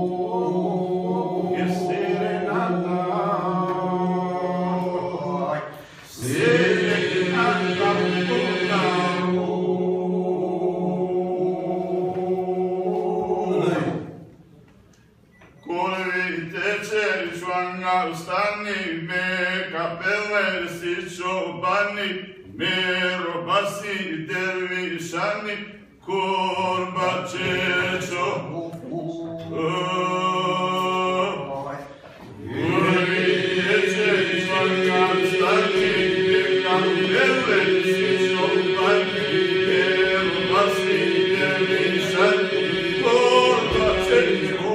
Stani me kapeler si čobani, me robasi dervišani, korba čečo. Gori teče čvanga, stani me kapeler si čobani, me robasi dervišani, korba čečo.